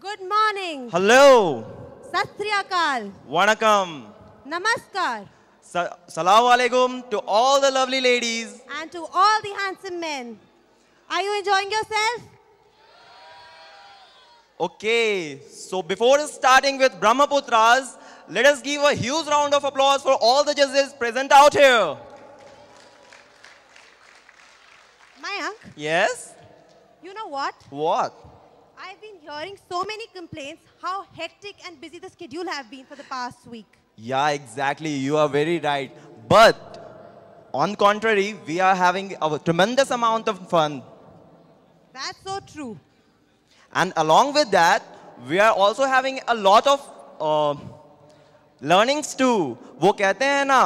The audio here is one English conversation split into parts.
Good morning. Hello. Sat Sri Akal. Vanakkam. Namaskar. Salaam alaikum to all the lovely ladies. And to all the handsome men. Are you enjoying yourself? Okay, so before starting with Brahmaputras, let us give a huge round of applause for all the judges present out here. Mayank, Yes? you know what? What? I've been hearing so many complaints how hectic and busy the schedule have been for the past week. Yeah, exactly. You are very right. But on contrary, we are having a tremendous amount of fun. That's so true. And along with that, we are also having a lot of learnings too. वो कहते हैं ना,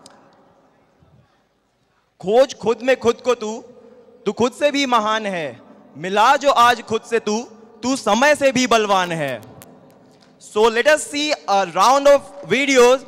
खोज खुद में खुद को तू खुद से भी महान है. मिला जो आज खुद से तू समय से भी बलवान है. So let us see a round of videos.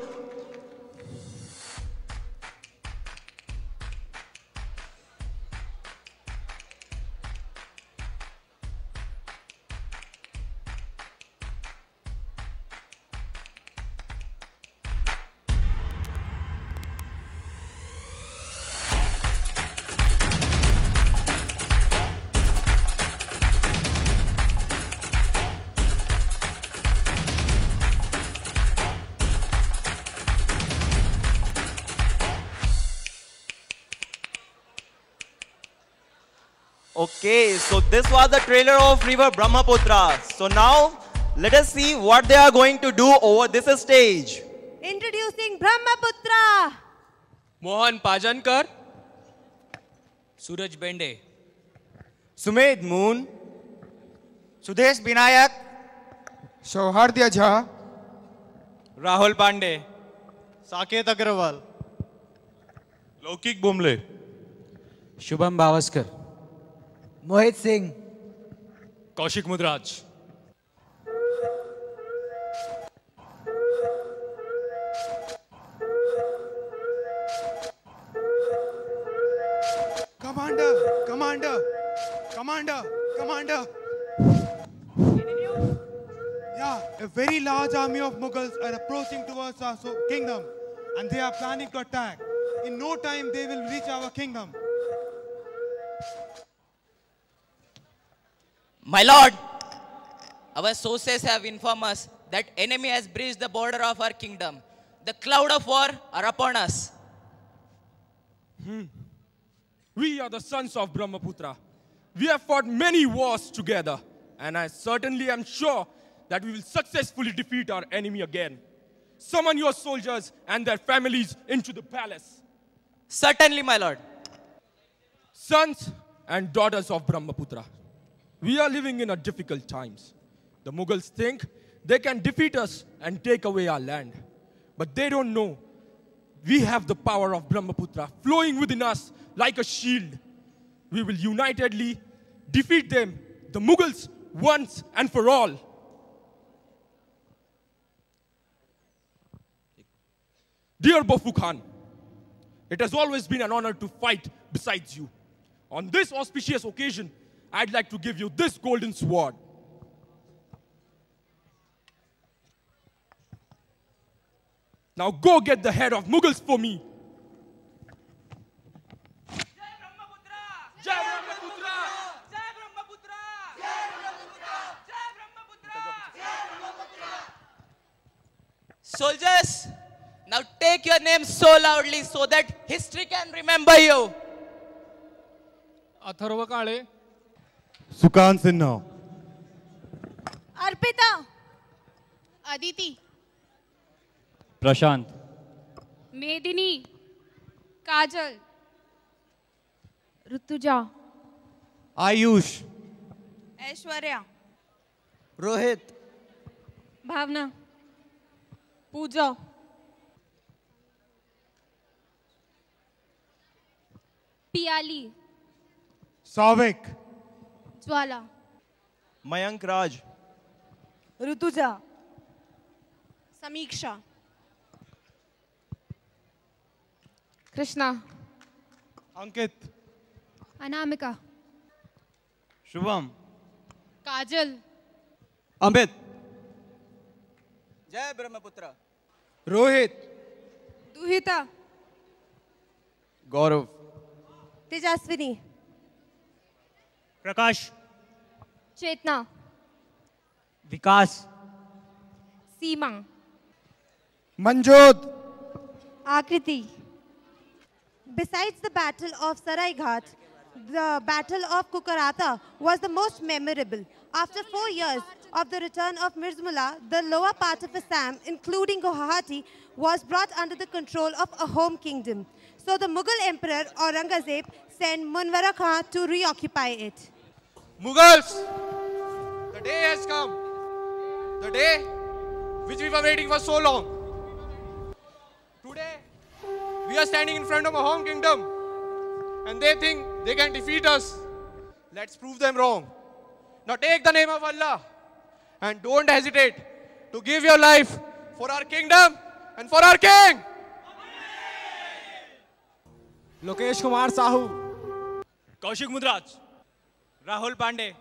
Okay, so this was the trailer of River Bramhaputra. So now, let us see what they are going to do over this stage. Introducing Brahmaputra. Mohan Pajankar, Suraj Bende, Sumedh Moon, Sudesh Vinayak, Sauhardya Jha, Rahul Pandey, Saket Agrawal, Laukik Bumle, Shubham Bawaskar, Mohit Singh, Kaushik मुद्राज, Commander. Yeah, a very large army of Mughals are approaching towards our kingdom and they are planning to attack. In no time, they will reach our kingdom. My lord, our sources have informed us that enemy has breached the border of our kingdom. The cloud of war are upon us. We are the sons of Brahmaputra. We have fought many wars together, and I certainly am sure that we will successfully defeat our enemy again. Summon your soldiers and their families into the palace. Certainly, my lord. Sons and daughters of Brahmaputra, we are living in a difficult times. The Mughals think they can defeat us and take away our land. But they don't know we have the power of Brahmaputra flowing within us like a shield. We will unitedly defeat them, the Mughals, once and for all. Dear Bafu Khan, it has always been an honor to fight beside you. On this auspicious occasion, I'd like to give you this golden sword. Now go get the head of Mughals for me. Soldiers, now take your names so loudly so that history can remember you. Atharva Kale, Sukan Sinha, Arpita. Aditi, Prashant, Medini, Kajal, Rutuja, Ayush, Aishwarya, Rohit, Bhavna, Pooja, Piali, Savik, Jwala, Mayank Raj, Rutuja. Samiksha. Krishna, Ankit, Anamika, Shubham, Kajal, Amit. Jai Brahmaputra. Rohit. Duhita. Gaurav. Tejaswini. Prakash. Chetna. Vikas. Seema. Manjot. Akriti. Besides the Battle of Saraighat, the Battle of Kukarata was the most memorable. After 4 years of the return of Mirzmullah, the lower part of Assam, including Guwahati, was brought under the control of a home kingdom. So the Mughal Emperor Aurangzeb sent Munwara Khan to reoccupy it. Mughals, the day has come. The day which we were waiting for so long. Today, we are standing in front of a home kingdom and they think they can defeat us. Let's prove them wrong. Now take the name of Allah and don't hesitate to give your life for our kingdom and for our king. Lokesh Kumar Sahu. Kaushik Mudraj. Rahul Pandey.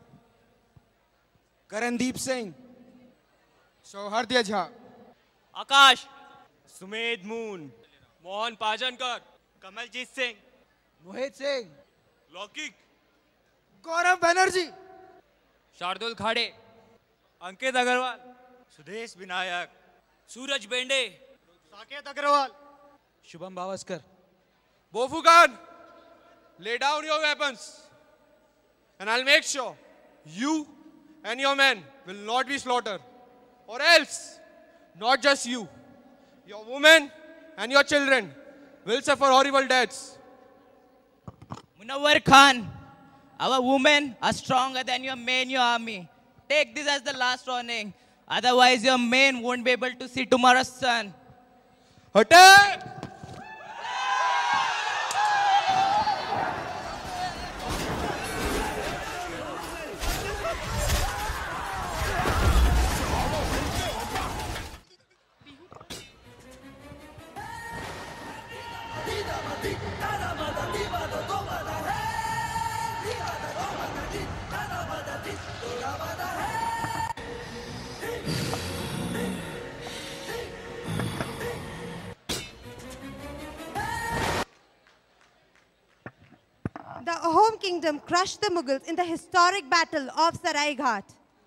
Karandeep Singh. Sohardya Jha. Akash. Sumed Moon. Mohan Pajankar. Kamaljeet Singh. Mohit Singh. Lokik. Gaurav Banerjee. Shardul Khade. Ankit Agarwal. Sudesh Binayak. Suraj Bende. Saket Agrawal. Shubham Bavaskar. Bofu Khan. Lay down your weapons. And I'll make sure you and your men will not be slaughtered. Or else, not just you, your women and your children will suffer horrible deaths. Munawwar Khan, our women are stronger than your men, your army. Take this as the last warning. Otherwise, your men won't be able to see tomorrow's sun. Attack! The home kingdom crushed the Mughals in the historic battle of Saraighat.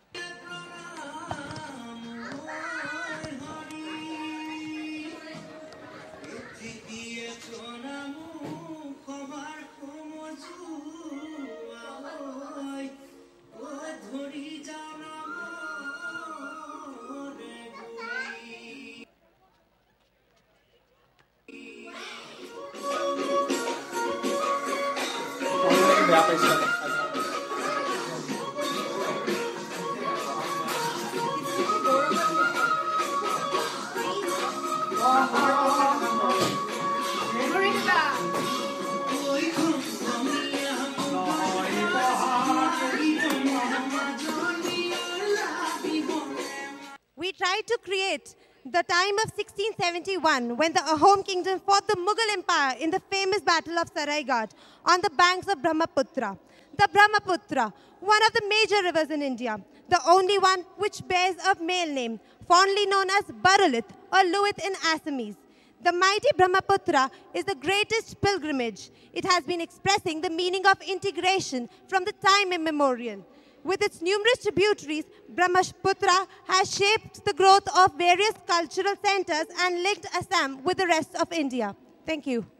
We tried to create the time of 1671 when the Ahom kingdom fought the Mughal Empire in the famous battle of Saraighat on the banks of Brahmaputra. The Brahmaputra, one of the major rivers in India, the only one which bears a male name, fondly known as Barulith or Luith in Assamese. The mighty Brahmaputra is the greatest pilgrimage. It has been expressing the meaning of integration from the time immemorial. With its numerous tributaries, Brahmaputra has shaped the growth of various cultural centers and linked Assam with the rest of India. Thank you.